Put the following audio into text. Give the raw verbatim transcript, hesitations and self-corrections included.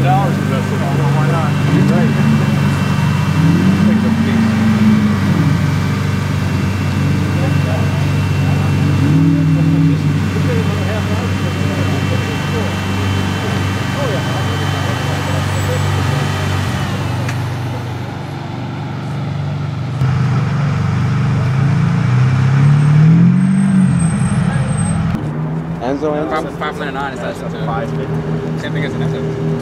dollars invested. Oh, well, why not? You're right. Things are big. Oh, yeah. Enzo, Enzo. five ninety-nine is that? five fifty. Same thing as an Enzo.